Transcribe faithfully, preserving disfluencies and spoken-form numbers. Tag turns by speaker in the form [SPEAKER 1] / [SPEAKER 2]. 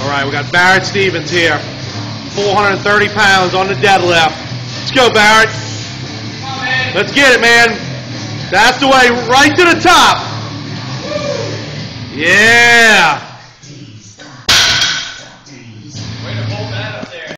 [SPEAKER 1] All right, we got Barrett Stephens here, four hundred thirty pounds on the deadlift. Let's go, Barrett. Let's get it, man. That's the way, right to the top. Yeah.